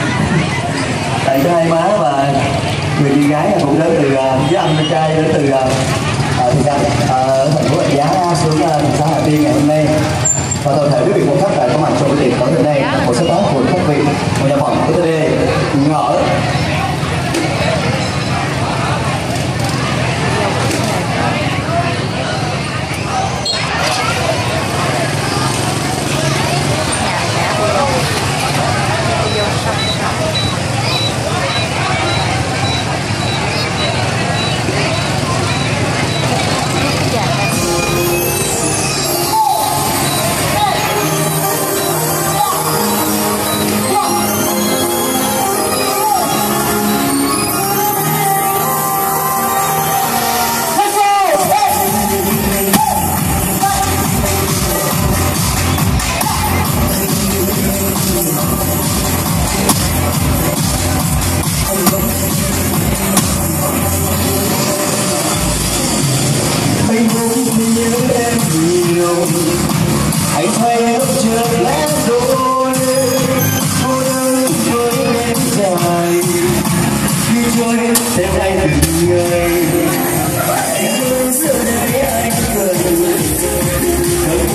tặng cho hai má và người chị gái cũng đến từ với anh trai đến từ thành phố Rạch Giá xuống thị xã Hà Tiên ngày hôm nay. Và toàn thể quý vị một khách đã có mặt trong cái tiệc tối hôm nay một số tác của khách vị một nhà phòng của TD ngỡ. Hãy thay lúc chưa lẽ đôi cô đơn với em dài khi trôi đêm nay từng ngày em luôn giữa đây anh cười